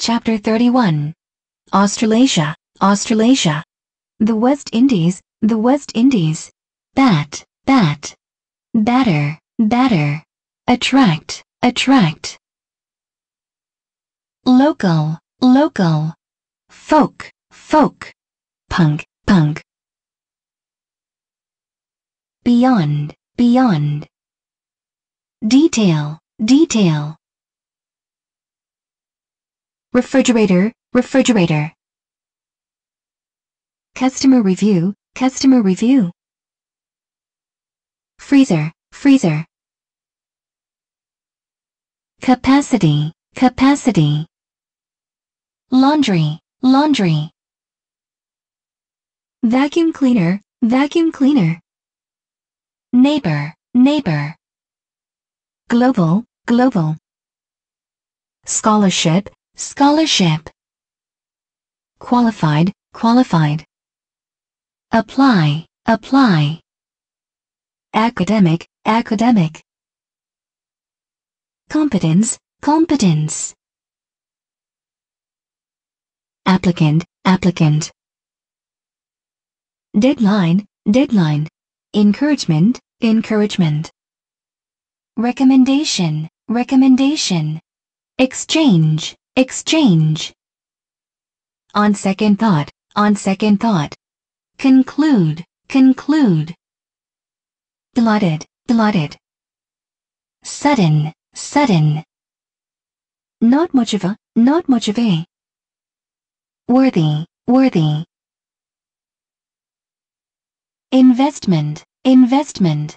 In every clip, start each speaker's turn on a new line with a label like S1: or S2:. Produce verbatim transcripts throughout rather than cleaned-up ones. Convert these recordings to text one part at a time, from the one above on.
S1: Chapter thirty-one. Australasia, Australasia. The West Indies, the West Indies. Bat, bat. Batter, batter. Attract, attract. Local, local. Folk, folk. Punk, punk. Beyond, beyond. Detail, detail. Refrigerator, refrigerator. Customer review, customer review. Freezer, freezer. Capacity, capacity. Laundry, laundry. Vacuum cleaner, vacuum cleaner. Neighbor, neighbor. Global, global. Scholarship, scholarship. Qualified, qualified. Apply, apply. Academic, academic. Competence, competence. Applicant, applicant. Deadline, deadline. Encouragement, encouragement. Recommendation, recommendation. Exchange, exchange. On second thought, on second thought. Conclude, conclude. Delighted, delighted. Sudden, sudden. Not much of a, not much of a. Worthy, worthy. Investment, investment.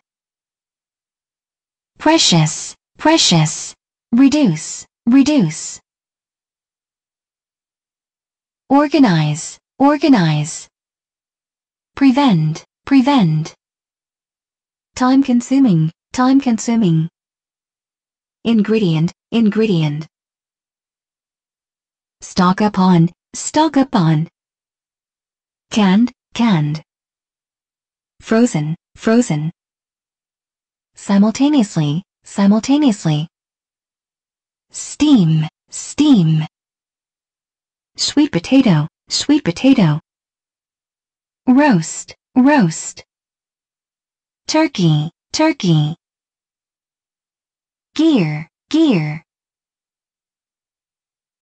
S1: Precious, precious. Reduce, reduce. Organize, organize. Prevent, prevent. Time-consuming, time-consuming. Ingredient, ingredient. Stock up on, stock up on. Canned, canned. Frozen, frozen. Simultaneously, simultaneously. Steam, steam. Sweet potato, sweet potato. Roast, roast. Turkey, turkey. Gear, gear.